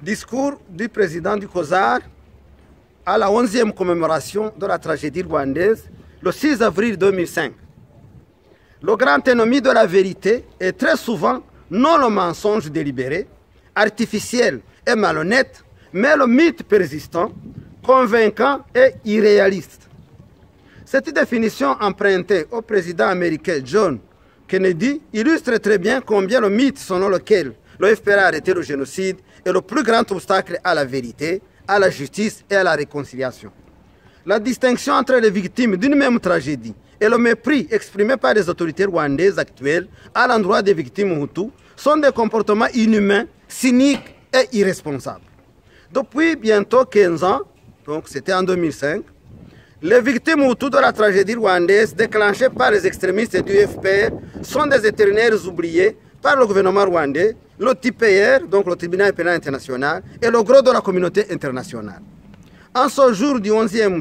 Discours du président du COSAR à la 11e commémoration de la tragédie rwandaise, le 6 avril 2005. Le grand ennemi de la vérité est très souvent non le mensonge délibéré, artificiel et malhonnête, mais le mythe persistant, convaincant et irréaliste. Cette définition empruntée au président américain John Kennedy illustre très bien combien le mythe selon lequel le FPR a arrêté le génocide est le plus grand obstacle à la vérité, à la justice et à la réconciliation. La distinction entre les victimes d'une même tragédie et le mépris exprimé par les autorités rwandaises actuelles à l'endroit des victimes Hutus sont des comportements inhumains, cyniques et irresponsables. Depuis bientôt 15 ans, donc c'était en 2005, les victimes Hutus de la tragédie rwandaise déclenchée par les extrémistes du FPR sont des éternels oubliés par le gouvernement rwandais, le TPR, donc le tribunal pénal international, et le gros de la communauté internationale. En ce jour du 11e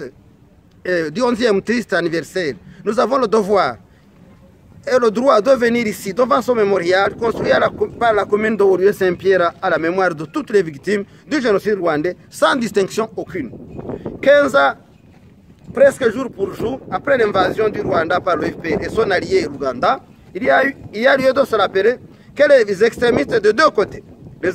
triste anniversaire, nous avons le devoir et le droit de venir ici, devant ce mémorial, construit par la commune de Orio-Saint-Pierre à la mémoire de toutes les victimes du génocide rwandais, sans distinction aucune. 15 ans, presque jour pour jour, après l'invasion du Rwanda par le FPR et son allié l'Ouganda, il y a lieu de se rappeler que les extrémistes de deux côtés,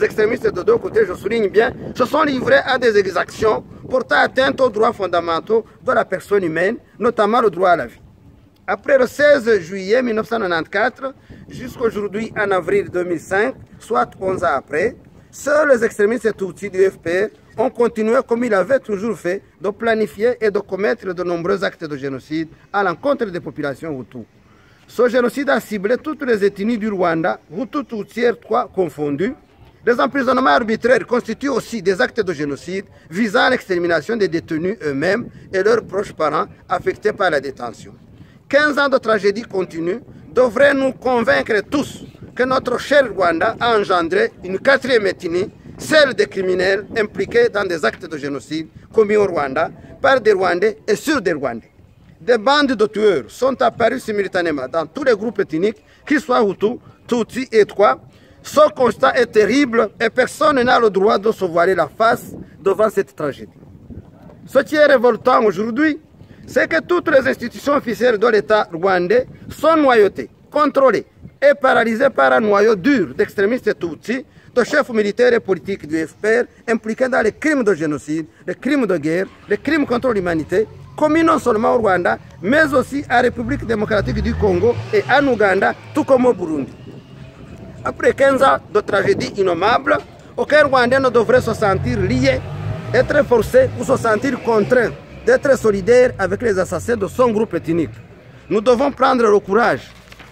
je souligne bien, se sont livrés à des exactions portant atteinte aux droits fondamentaux de la personne humaine, notamment le droit à la vie. Après le 16 juillet 1994, jusqu'aujourd'hui en avril 2005, soit 11 ans après, seuls les extrémistes Tutsis du FPR ont continué, comme ils l'avaient toujours fait, de planifier et de commettre de nombreux actes de génocide à l'encontre des populations Hutus. Ce génocide a ciblé toutes les ethnies du Rwanda, Hutus, Tutsis, Tutsis confondus. Les emprisonnements arbitraires constituent aussi des actes de génocide visant l'extermination des détenus eux-mêmes et leurs proches parents affectés par la détention. 15 ans de tragédie continue devraient nous convaincre tous que notre cher Rwanda a engendré une quatrième ethnie, celle des criminels impliqués dans des actes de génocide commis au Rwanda par des Rwandais et sur des Rwandais. Des bandes de tueurs sont apparues simultanément dans tous les groupes ethniques, qu'ils soient Hutus, Tutsis et Twa. Ce constat est terrible et personne n'a le droit de se voiler la face devant cette tragédie. Ce qui est révoltant aujourd'hui, c'est que toutes les institutions officielles de l'État rwandais sont noyautées, contrôlées et paralysées par un noyau dur d'extrémistes Tutsis, de chefs militaires et politiques du FPR impliqués dans les crimes de génocide, les crimes de guerre, les crimes contre l'humanité, commis non seulement au Rwanda, mais aussi en République démocratique du Congo et en Ouganda, tout comme au Burundi. Après 15 ans de tragédie innommable, aucun Rwandais ne devrait se sentir lié, être forcé ou se sentir contraint d'être solidaire avec les assassins de son groupe ethnique. Nous devons prendre le courage.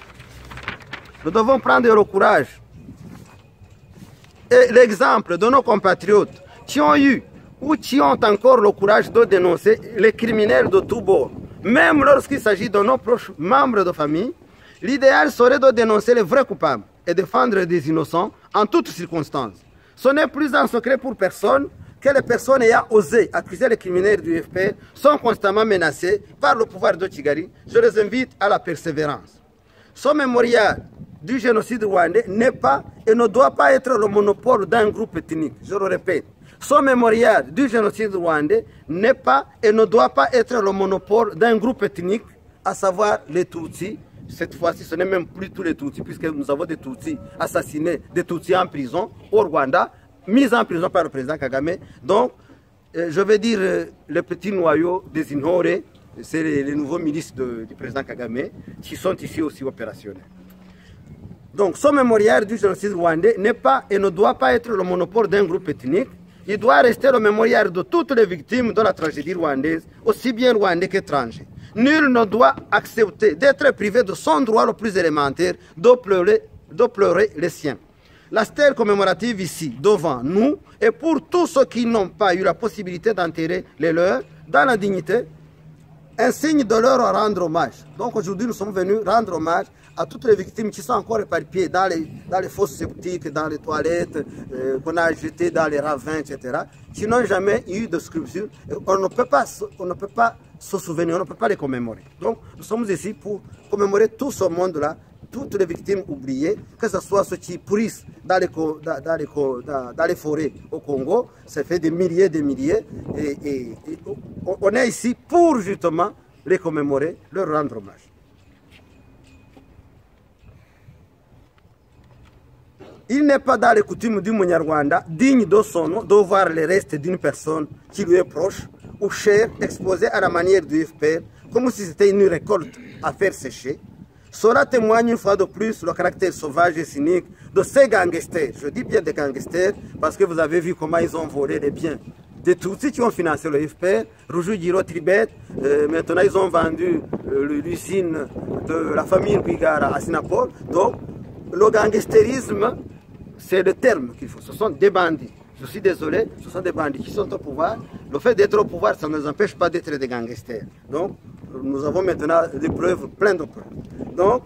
Et l'exemple de nos compatriotes qui ont eu ou qui ont encore le courage de dénoncer les criminels de tous bords, même lorsqu'il s'agit de nos proches membres de famille, l'idéal serait de dénoncer les vrais coupables et défendre des innocents en toutes circonstances. Ce n'est plus un secret pour personne que les personnes ayant osé accuser les criminels du FPR sont constamment menacées par le pouvoir de Kigali. Je les invite à la persévérance. Ce mémorial du génocide rwandais n'est pas et ne doit pas être le monopole d'un groupe ethnique. Je le répète. Ce mémorial du génocide rwandais n'est pas et ne doit pas être le monopole d'un groupe ethnique, à savoir les Tutsis. Cette fois-ci, ce n'est même plus tous les Tutsis, puisque nous avons des Tutsis assassinés, des Tutsis en prison au Rwanda, mis en prison par le président Kagame. Donc, je vais dire les petits noyaux des Inhorés, c'est les nouveaux milices du président Kagame, qui sont ici aussi opérationnels. Donc, ce mémorial du génocide rwandais n'est pas et ne doit pas être le monopole d'un groupe ethnique. Il doit rester le mémorial de toutes les victimes de la tragédie rwandaise, aussi bien rwandais qu'étrangers. Nul ne doit accepter d'être privé de son droit le plus élémentaire de pleurer les siens. La stèle commémorative ici, devant nous, est pour tous ceux qui n'ont pas eu la possibilité d'enterrer les leurs dans la dignité, un signe de leur rendre hommage. Donc aujourd'hui, nous sommes venus rendre hommage à toutes les victimes qui sont encore éparpillées dans les fosses sceptiques, dans les toilettes, qu'on a jetées dans les ravins, etc., qui n'ont jamais eu de scrupule. On ne peut pas se souvenir, on ne peut pas les commémorer. Donc nous sommes ici pour commémorer tout ce monde-là, toutes les victimes oubliées, que ce soit ceux qui pourrissent dans les forêts au Congo. Ça fait des milliers, et on est ici pour justement les commémorer, leur rendre hommage. Il n'est pas dans les coutumes du Munyarwanda digne de son nom de voir les restes d'une personne qui lui est proche ou chère exposée à la manière du FPR, comme si c'était une récolte à faire sécher. Cela témoigne une fois de plus le caractère sauvage et cynique de ces gangsters. Je dis bien des gangsters parce que vous avez vu comment ils ont volé les biens des Tutsis qui ont financé le FPR, Rujugiro, Tribet. Maintenant ils ont vendu l'usine de la famille Guigara à Sinapol. Donc le gangsterisme, c'est le terme qu'il faut. Ce sont des bandits. Je suis désolé, ce sont des bandits qui sont au pouvoir. Le fait d'être au pouvoir, ça ne nous empêche pas d'être des gangsters. Donc, nous avons maintenant des preuves, plein de preuves. Donc,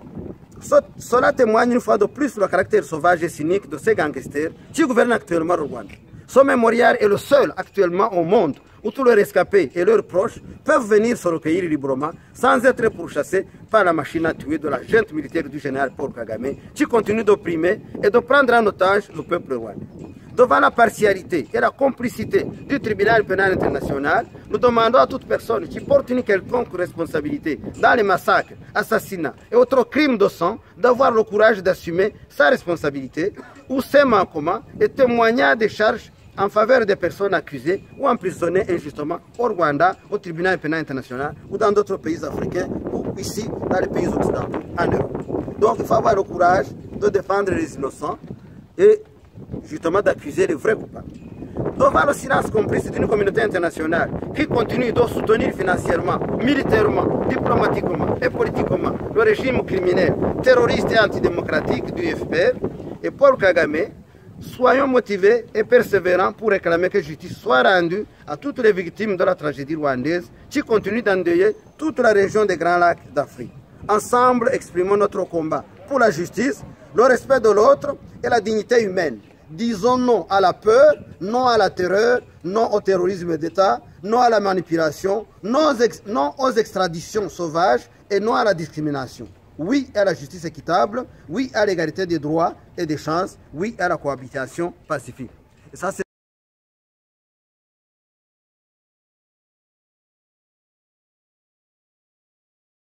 cela témoigne une fois de plus le caractère sauvage et cynique de ces gangsters qui gouvernent actuellement le Rwanda. Ce mémorial est le seul actuellement au monde où tous les rescapés et leurs proches peuvent venir se recueillir librement sans être pourchassés par la machine à tuer de la junte militaire du général Paul Kagame qui continue d'opprimer et de prendre en otage le peuple rwandais. Devant la partialité et la complicité du tribunal pénal international, nous demandons à toute personne qui porte une quelconque responsabilité dans les massacres, assassinats et autres crimes de sang d'avoir le courage d'assumer sa responsabilité ou ses manquements et témoigner des charges en faveur des personnes accusées ou emprisonnées injustement au Rwanda, au tribunal pénal international ou dans d'autres pays africains ou ici dans les pays occidentaux en Europe. Donc il faut avoir le courage de défendre les innocents et justement d'accuser les vrais coupables. Devant le silence complice d'une communauté internationale qui continue de soutenir financièrement, militairement, diplomatiquement et politiquement le régime criminel, terroriste et antidémocratique du FPR et Paul Kagame, soyons motivés et persévérants pour réclamer que justice soit rendue à toutes les victimes de la tragédie rwandaise qui continue d'endeuiller toute la région des Grands Lacs d'Afrique. Ensemble, exprimons notre combat pour la justice, le respect de l'autre et la dignité humaine. Disons non à la peur, non à la terreur, non au terrorisme d'État, non à la manipulation, non aux extraditions sauvages et non à la discrimination. Oui à la justice équitable, oui à l'égalité des droits et des chances, oui à la cohabitation pacifique. Et ça,